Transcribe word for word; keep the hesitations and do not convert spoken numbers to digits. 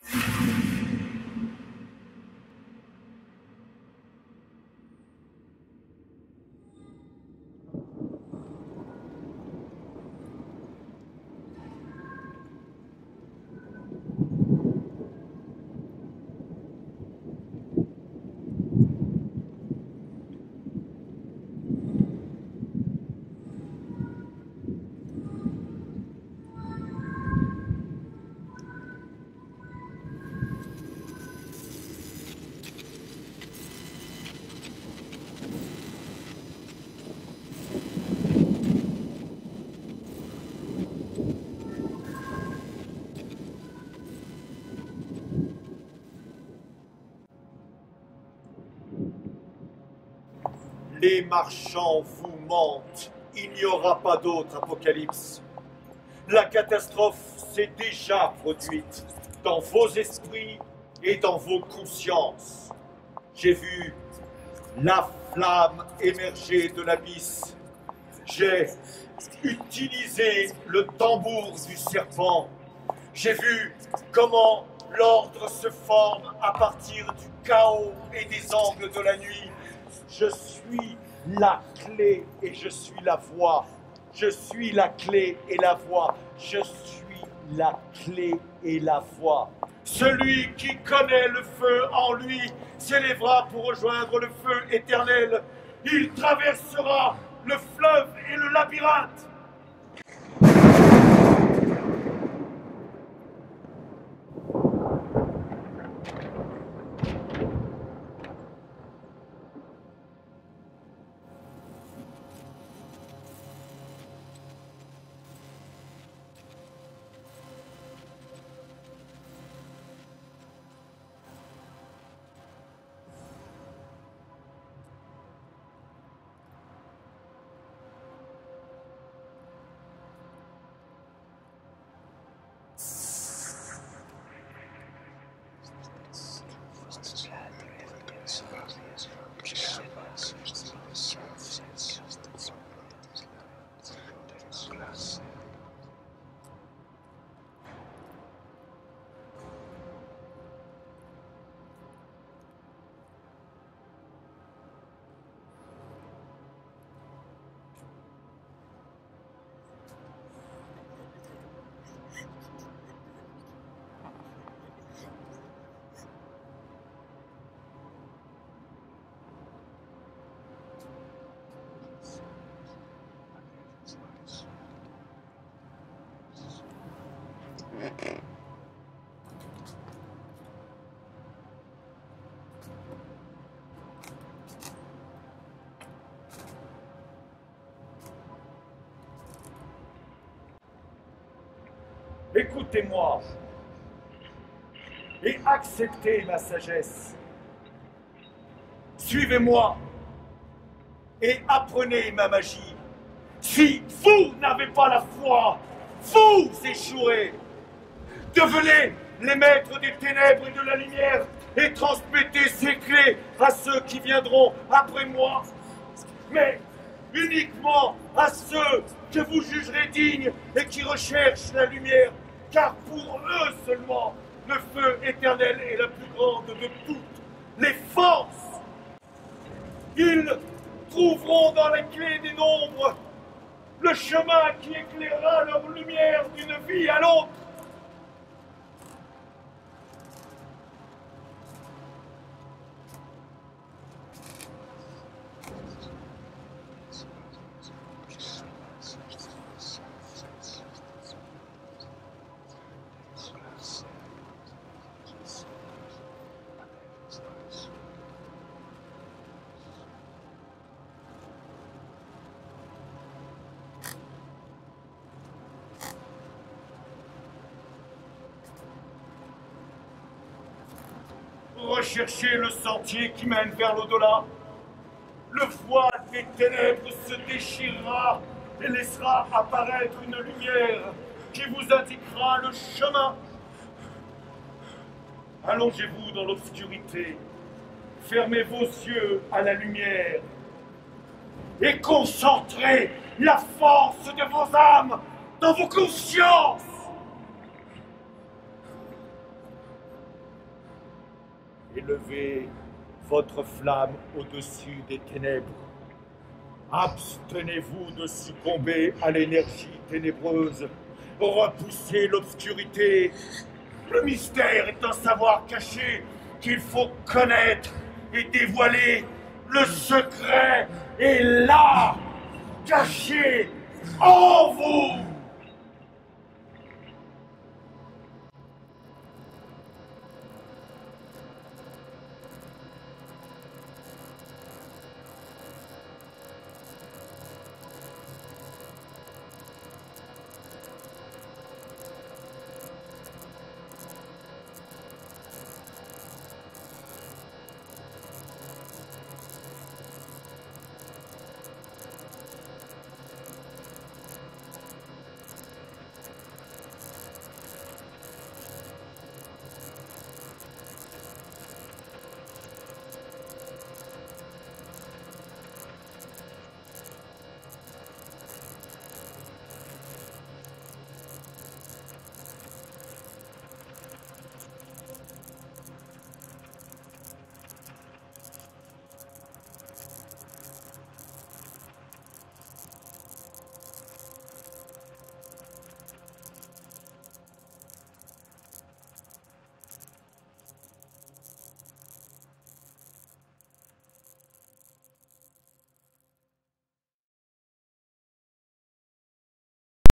Les marchands vous mentent. Il n'y aura pas d'autre apocalypse. La catastrophe s'est déjà produite dans vos esprits et dans vos consciences. J'ai vu la flamme émerger de l'abysse. J'ai utilisé le tambour du serpent. J'ai vu comment l'ordre se forme à partir du chaos et des angles de la nuit. Je suis la clé et je suis la voix. Je suis la clé et la voix. Je suis la clé et la voix. Celui qui connaît le feu en lui s'élèvera pour rejoindre le feu éternel. Il traversera le fleuve et le labyrinthe. Écoutez-moi et acceptez ma sagesse. Suivez-moi et apprenez ma magie. Si vous n'avez pas la foi, vous échouerez. Devenez les maîtres des ténèbres et de la lumière et transmettez ces clés à ceux qui viendront après moi. Mais uniquement à ceux que vous jugerez dignes et qui recherchent la lumière, car pour eux seulement, le feu éternel est la plus grande de toutes les forces. Ils trouveront dans la clé des nombres le chemin qui éclairera leur lumière d'une vie à l'autre. Recherchez le sentier qui mène vers l'au-delà. Le voile des ténèbres se déchirera et laissera apparaître une lumière qui vous indiquera le chemin. Allongez-vous dans l'obscurité, fermez vos yeux à la lumière et concentrez la force de vos âmes dans vos consciences. Élevez votre flamme au-dessus des ténèbres. Abstenez-vous de succomber à l'énergie ténébreuse. Repoussez l'obscurité. Le mystère est un savoir caché qu'il faut connaître et dévoiler. Le secret est là, caché en vous.